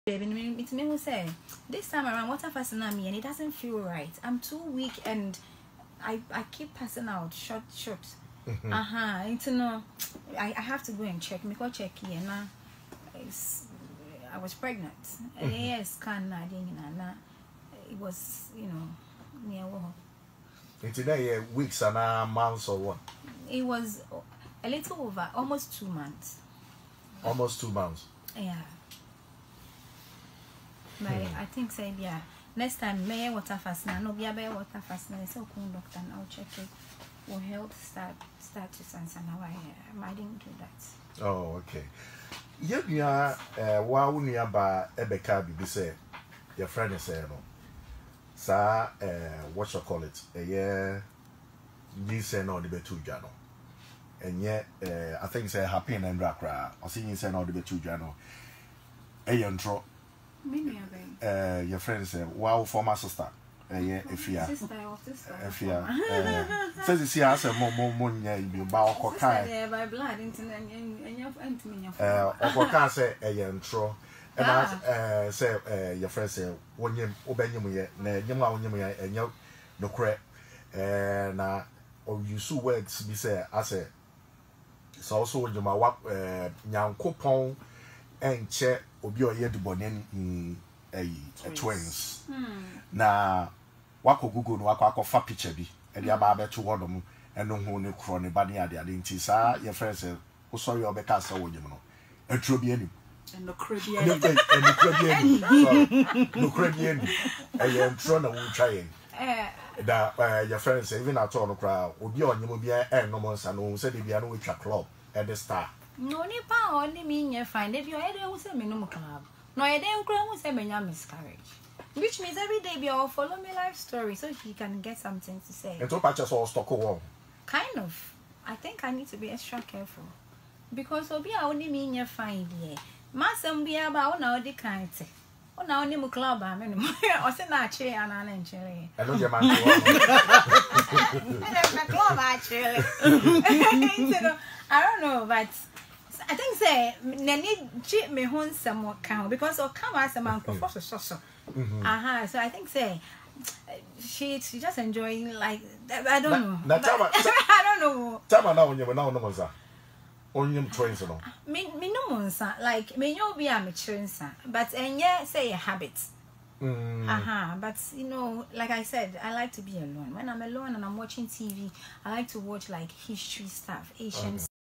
Baby, it's me who say this time around water fasting on me and it doesn't feel right. I'm too weak and I keep passing out short. It's no, I have to go and check. Me go check here now. I was pregnant. Yes, it was near war. Today weeks and months or what? It was a little over almost 2 months. Almost 2 months. Yeah. But I think say yeah. Next time may water fasting. No be water fasting. So cool doctor and I'll check it. Will health start to sense and how I didn't do that. Oh, okay. Yeah, wow nearby Ebeka be say your friend is no. Sa what you call it? Yeah, you say no the betu jano. And yet I think say happy and rakra. I see you say no the betu jano. Intro. Your friend said, wow, former sister. Yeah, if you are. If you are. Says you see, I said, more, yeah, you bow or kind. By blood, and your Okoka say, a intro. And I say, your friend said, when you obey you, and you no crack. And you so words be said, I said, it's also you my wap, young coupon and check. Obi oye de bonen twins. Na wako Google no wako akọfa picture bi e dia ba beto wodom eno hu ne kro ne ba ne ade nti sa your friend say wo sorry obeka sa wonyim no aturo bi ani no kro bi ani e ye ntro na wo twa da your friend say even at all no kra obi onyim bi e no mo nsa no say de bia no we twa club at the star. No nipa only mean you find if you head who say me no club. No you don't cry who say me miscarriage. Which means every day be all follow me life story so he can get something to say. And to patches all stock wall. Kind of. I think I need to be extra careful. Because obi only mean you find here. Masam be about now the kind. Oh now only club I mean or say na chile and an chile. I know your man. Club actually. I don't know, but I think say nani cheat me hon some count because or come as a man for so. So I think say she just enjoying like I don't know. I don't know. Tama na onye na ono monza. Onye twins no. Me no monza like me you be a mature but enye say a habit. But like I said, I like to be alone. When I'm alone and I'm watching TV, I like to watch like history stuff, Asian